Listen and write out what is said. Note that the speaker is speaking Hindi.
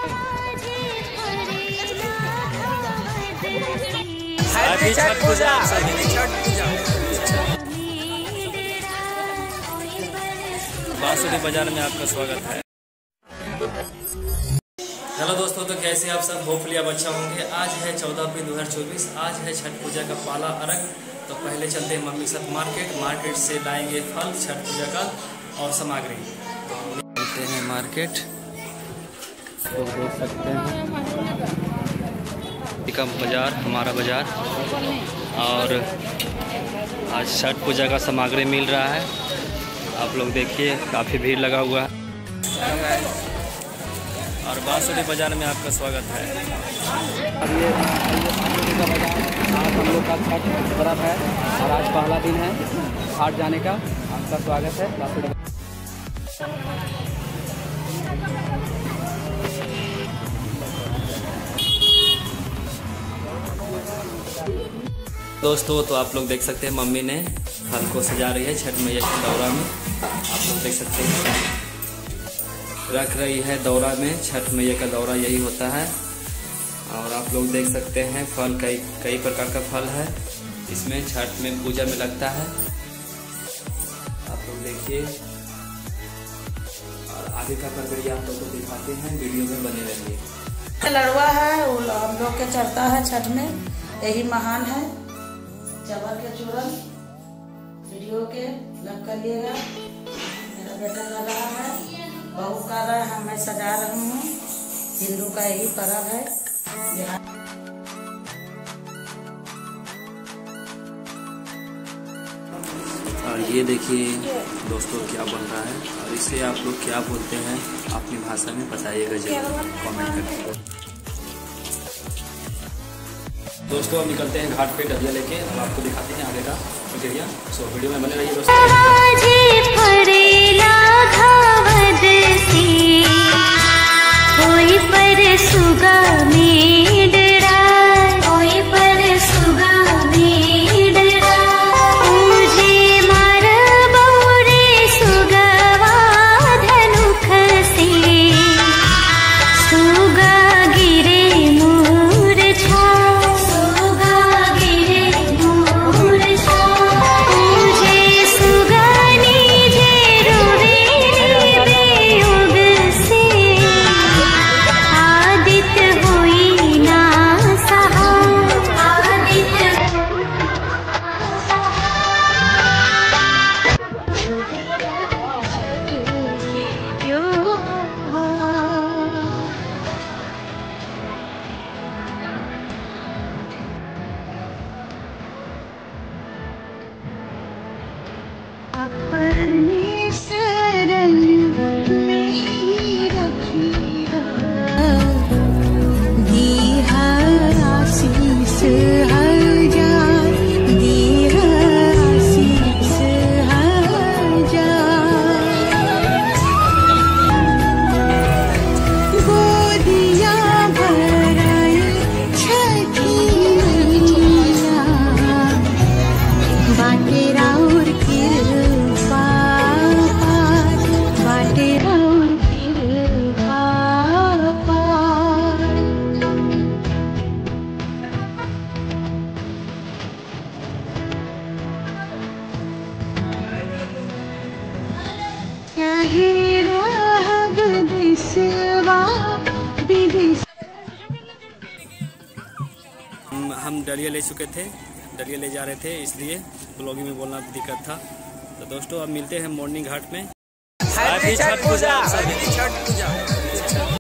छठ पूजा। बांसुरी बाजार में आपका स्वागत है। हेलो दोस्तों, तो कैसे आप सब? होपफुली आप अच्छा होंगे। आज है 14 अप्रैल 2024। आज है छठ पूजा का पहला अर्घ। तो पहले चलते हैं मम्मी साथ मार्केट से लाएंगे फल छठ पूजा का और सामग्री। तो हम चलते हैं मार्केट, तो देख सकते हैं का बाजार, हमारा बाजार। और आज छठ पूजा का सामग्री मिल रहा है। आप लोग देखिए, काफ़ी भीड़ लगा हुआ है। और बांसुरी बाजार में आपका स्वागत है। अब ये बाजार, आज हम लोग का छठ पर्व है और आज पहला दिन है घाट जाने का। आपका स्वागत है बांसुरी। दोस्तों, तो आप लोग देख सकते हैं मम्मी ने फल को सजा रही है छठ मैया के दौरा में। आप लोग देख सकते हैं रख रही है दौरा में। छठ मैया का दौरा यही होता है। और आप लोग देख सकते हैं फल कई प्रकार का फल है इसमें छठ में पूजा में लगता है। आप लोग देखिए, और आगे का प्रक्रिया आप लोग को दिखाते हैं, वीडियो में बने रहिए। लड़वा है वो हम लोग के चढ़ता है छठ में, यही महान है। चावल के चूरन वीडियो के लग करिएगा। मेरा बेटा कर रहा है, बहू कर रहा है, मैं सजा रही हूँ। हिंदू का यही पर्व है। और ये देखिए दोस्तों क्या बन रहा है, और इसे आप लोग क्या बोलते हैं अपनी भाषा में बताइएगा जरूर कमेंट करके। दोस्तों, हम निकलते हैं घाट पे डलिया लेके, हम आपको दिखाते हैं आगे का प्रक्रिया। सो वीडियो में बने रहिए दोस्तों। अपने शरण में ही रखिया, दीहा आशीष हजार, दीहा आशीष हजार। गोदिया भराई छठी मैया, बाटे राउर हम डलिया ले चुके थे, डलिया ले जा रहे थे, इसलिए ब्लॉगिंग में बोलना दिक्कत था। तो दोस्तों, अब मिलते हैं मॉर्निंग घाट में। हैप्पी छठ पूजा।